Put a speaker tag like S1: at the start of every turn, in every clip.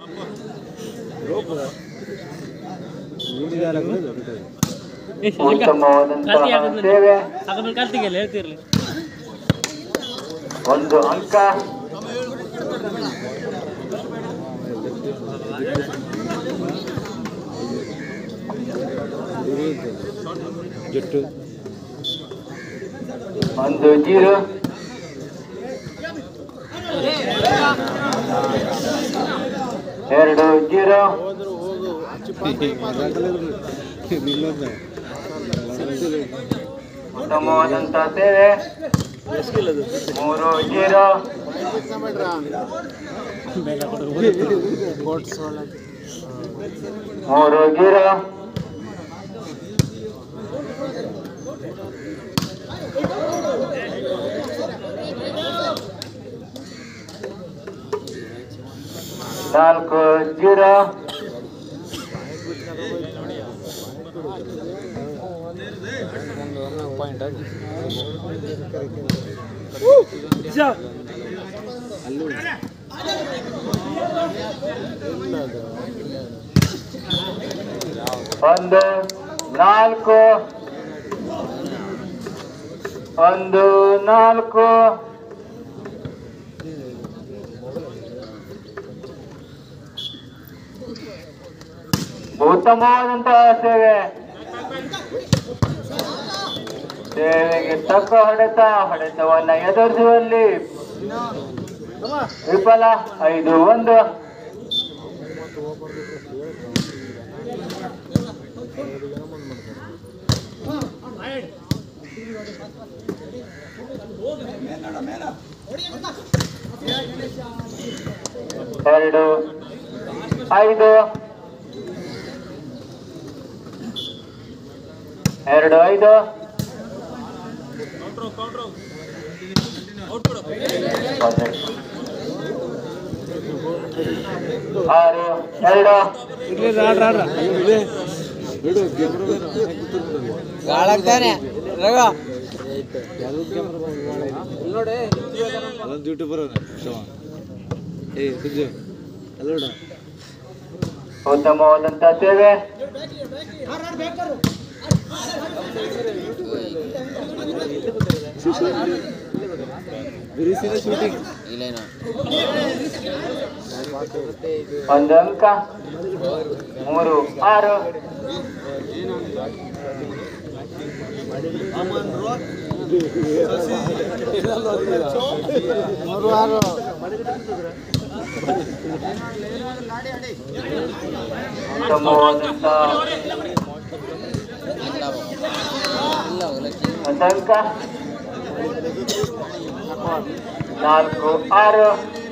S1: ಸೇವೆ
S2: ಹೇಳ್ತಿರ್ಲಿ
S1: ಒಂದು ಅಂಕ.
S3: ಜಟ್ಟು
S1: 1-0. ಎರಡು 0. ಉತ್ತಮವಾದಂತ ಸೇವೆ 3-0. 3-0. ನಾಲ್ಕು 0. ಒಂದು 4. 1-4. ಉತ್ತಮವಾದಂತಹ ಸೇವೆಗೆ ತಕ್ಕ ಹೊಡೆತವನ್ನ ಎದುರಿಸುವಲ್ಲಿ ವಿಫಲ. 5-1. ಎರಡು 5. 2-5. 6-2.
S4: ಗಾಳಾಗ್ತಾನೆ
S1: ಉತ್ತಮವಾದಂತ ಸೇವೆ ಒಂದು ಅಂಕ. 3-6. 4-6.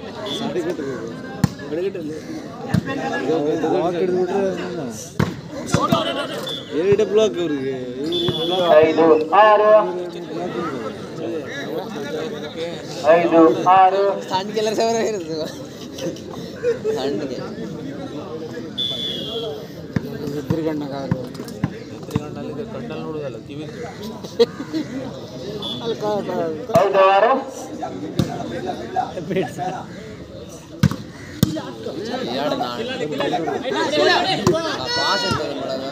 S3: ಎರಡು ಬ್ಲಾಕ್ ಅವ್ರಿಗೆ
S1: 5-6. 5-6.
S4: ಸಣ್ಣ ಕೆಲಸ ಇರುತ್ತೆ ಸಣ್ಣಗೆ
S2: ಕಣ್ಣಲ್ಲಿ ನೋಡುದಲ್ಲ ಕಿವಿ
S1: 5-6.
S4: ಎರಡು ಪಾಸ್ ಅಂತ ಮಾಡೋದು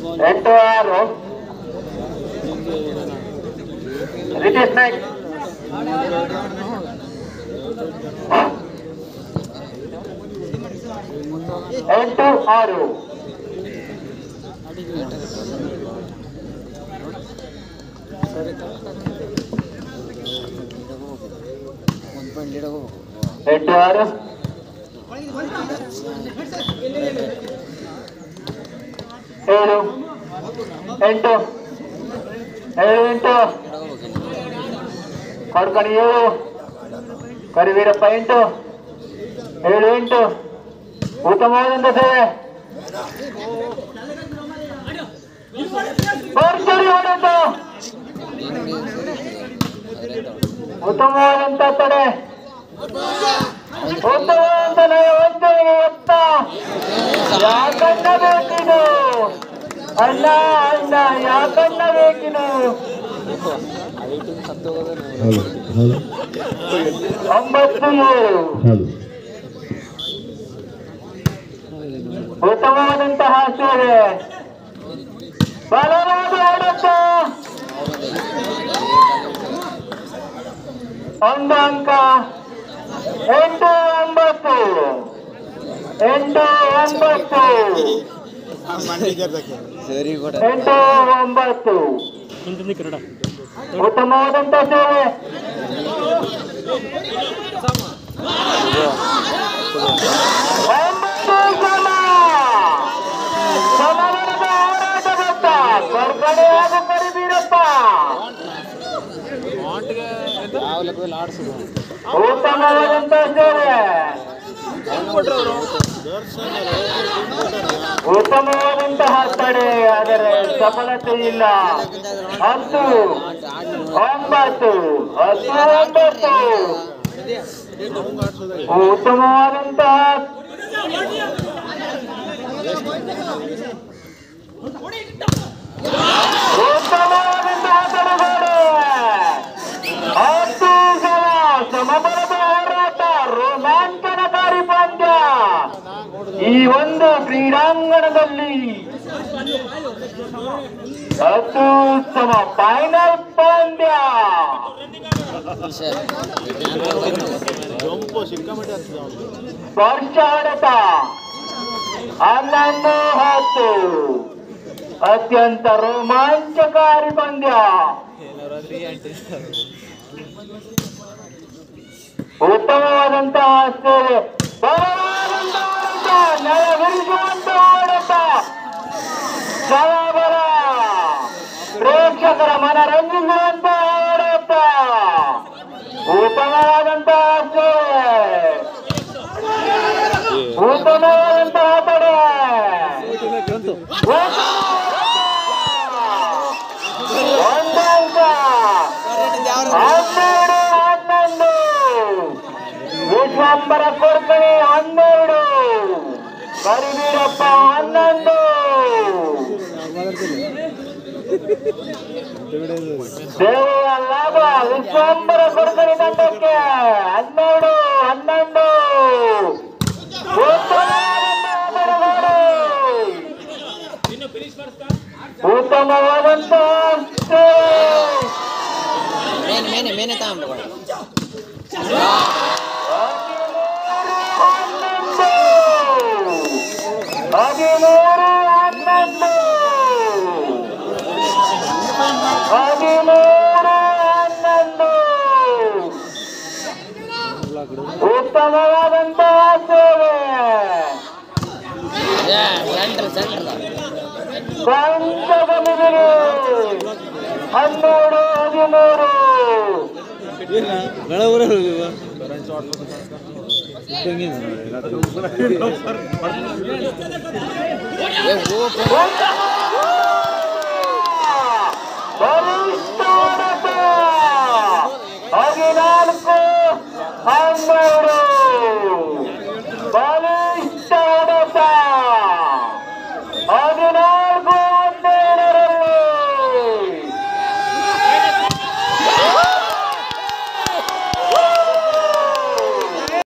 S1: Ritesh Naik ಎಂಟು ಆರು. ಎಂಟು ಆರು. ಏಳು ಎಂಟು. ಏಳು ಎಂಟು. ಕೊಡ್ಕಣಿ 7. ಕರಿವೀರಪ್ಪ 8. 7 8. ಉತ್ತಮವಾದಂತ ಸೇವೆ. ಭರ್ಜರಿ ಹೊಡೆತ. ಉತ್ತಮವಾದಂತ ತಡೆ. ಉತ್ತಮವಾದಂತ ನಯ ವಂಚನೆಗೆ ಎತ್ತ. ಯಾಕನ್ನ ಬೇಕಿದು ಅಣ್ಣ ಅಣ್ಣ, ಯಾಕನ್ನ ಬೇಕಿದು. 9-7. ಉತ್ತಮವಾದಂತಹ ಸೇವೆ. ಬಲವಾದ ಹೊಡೆತ. 1 ಅಂಕ. 8-9. 8-9.
S4: ಸರಿ ಕೂಡ
S1: 8-9. ಉತ್ತಮವಾದಂತ ಸೇವೆ. ಸಮರದ ಹೋರಾಟ ಗೊತ್ತ. ಕೊರ್ಕಡೆ ಹಾಗೂ ಕರಿಬೀರಪ್ಪ. ಉತ್ತಮವಾದಂತ ಸೇವೆ. ಉತ್ತಮವಾದಂತಹ ತಡೆ, ಆದರೆ ಸಫಲತೆ ಇಲ್ಲ. 10-9. 10-9. ಉತ್ತಮವಾದಂತಹ ತಡೆಗೋಡೆ. 10 ಜನ ಸಮಬಲದ ಹೋರಾಟ, ರೋಮಾಂಚನಕಾರಿ ಪಂದ್ಯ ಈ ಒಂದು ಕ್ರೀಡಾಂಗಣದಲ್ಲಿ. ಅತ್ಯುತ್ತಮ ಫೈನಲ್ ಪಂದ್ಯ. ಸ್ಪರ್ಶ ಹೊಡೆತ 11-10. ಅತ್ಯಂತ ರೋಮಾಂಚಕಾರಿ ಪಂದ್ಯ. ಉತ್ತಮವಾದಂತಹ ಸೇವೆ. ನೆಲವಿರಿಸುವಂತ ಹೊಡೆತ. ಬಲ ಪ್ರೇಕ್ಷಕರ ಮನರಂಜಿಸುವಂತ ಹೊಡೆತ. ಉತ್ತಮವಾದಂತಹ ಸೇವೆ. ಉತ್ತಮವಾದಂತಹ ತಡೆ. 1 ಅಂಕ. 12-11. ವಿಶ್ವಂಬರ ಕೊರ್ಕಣಿ 12. ಕರಿಬೀರಪ್ಪ 11. ಸೇವೆಯ ಲಾಭ ವಿಶ್ವಂಬರ ಕೊರ್ಕಣಿ ತಂಡಕ್ಕೆ 12-11. ಉತ್ತಮವಾದಂತ
S4: ಮೇನೆ ತಗೊಂಡು
S1: 13-11. ಉತ್ತಮವಾದಂತಹ ಸೇವೆ. ಪಂಚದ ಮಿಲಿಗೆ 12-13.
S3: ಗಳ